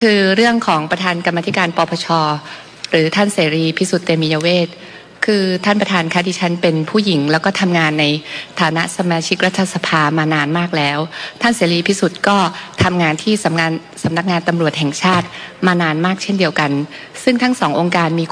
คือเรื่องของประธานกรรมาธิการปปช.หรือท่านเสรีพิสุทธิ์เตมียเวทคือท่านประธานคะดิฉันเป็นผู้หญิงแล้วก็ทำงานในฐานะสมาชิกรัฐสภามานานมากแล้วท่านเสรีพิสุทธิ์ก็ทำงานที่สำนักงานตำรวจแห่งชาติมานานมากเช่นเดียวกันซึ่งทั้งสององค์กรมี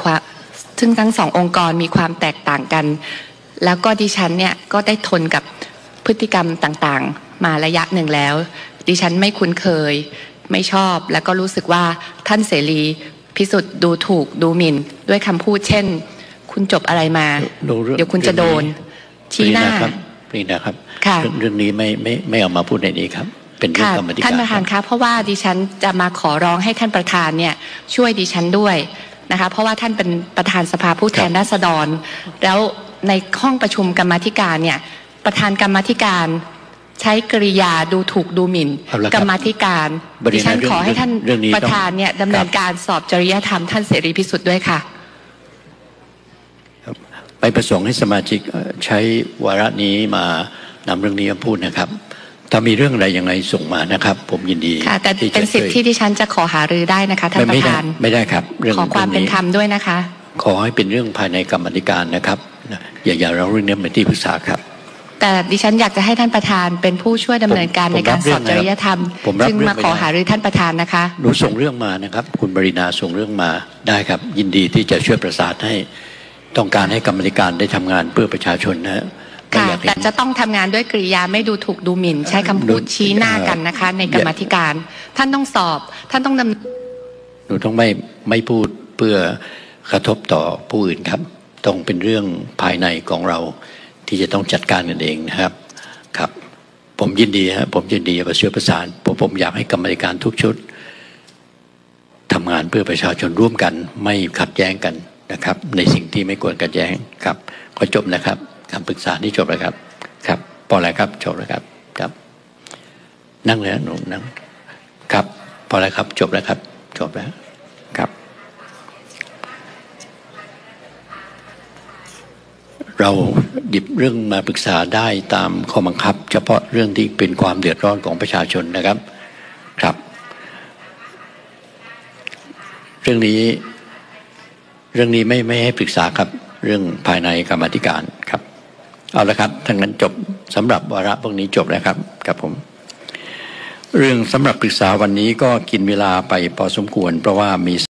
ความแตกต่างกันแล้วก็ดิฉันเนี่ยก็ได้ทนกับพฤติกรรมต่างๆมาระยะหนึ่งแล้วดิฉันไม่คุ้นเคยไม่ชอบแล้วก็รู้สึกว่าท่านเสรีพิสุทธิ์ดูถูกดูหมิ่นด้วยคำพูดเช่นคุณจบอะไรมาเดี๋ยวคุณจะโดนชี้หน้านี่นะครับเรื่องนี้ไม่เอามาพูดในนี้ครับเป็นเรื่องกรรมธิการท่านประธานคะเพราะว่าดิฉันจะมาขอร้องให้ท่านประธานเนี่ยช่วยดิฉันด้วยนะคะเพราะว่าท่านเป็นประธานสภาผู้แทนราษฎรแล้วในห้องประชุมกรรมาธิการเนี่ยประธานกรรมาธิการใช้กริยาดูถูกดูหมิ่นกรรมาธิการดิฉันขอให้ท่านประธานเนี่ยดำเนินการสอบจริยธรรมท่านเสรีพิสุทธิ์ด้วยค่ะไปประสงค์ให้สมาชิกใช้วาระนี้มานำเรื่องนี้มาพูดนะครับถ้ามีเรื่องอะไรยังไงส่งมานะครับผมยินดีค่ะแต่เป็นสิทธิ์ที่ดิฉันจะขอหารือได้นะคะท่านประธานไม่ได้ครับขอความเป็นธรรมด้วยนะคะขอให้เป็นเรื่องภายในกรรมธิการนะครับอย่าเราเรื่องนี้เป็นที่ปรึกษาครับแต่ดิฉันอยากจะให้ท่านประธานเป็นผู้ช่วยดำเนินการในการสอบจริยธรรมจึงมาขอหารือท่านประธานนะคะหนูส่งเรื่องมานะครับคุณบริณาส่งเรื่องมาได้ครับยินดีที่จะช่วยประสานให้ต้องการให้กรรมธิการได้ทำงานเพื่อประชาชนนะค่ะแต่จะต้องทำงานด้วยกริยาไม่ดูถูกดูหมิ่นใช้คำพูดชี้หน้ากันนะคะในกรรมธิการท่านต้องสอบท่านต้องหนูต้องไม่พูดเพื่อกระทบต่อผู้อื่นครับต้องเป็นเรื่องภายในของเราที่จะต้องจัดการกันเองนะครับครับผมยินดีครับผมยินดีจะช่วยประสานผมอยากให้กรรมธิการทุกชุดทำงานเพื่อประชาชนร่วมกันไม่ขัดแย้งกันนะครับในสิ่งที่ไม่ควรขัดแย้งครับก็จบนะครับคำปรึกษานี้จบแล้วครับครับพอแล้วครับจบแล้วครับครับนั่งเลยหนูนั่งครับพอแล้วครับจบแล้วครับจบแล้วครับเราหยิบเรื่องมาปรึกษาได้ตามข้อบังคับเฉพาะเรื่องที่เป็นความเดือดร้อนของประชาชนนะครับครับเรื่องนี้ไม่ให้ปรึกษาครับเรื่องภายในกรรมาธิการครับเอาละครับทั้งนั้นจบสำหรับวาระพวกนี้จบแล้วครับกับผมเรื่องสำหรับปรึกษาวันนี้ก็กินเวลาไปพอสมควรเพราะว่ามี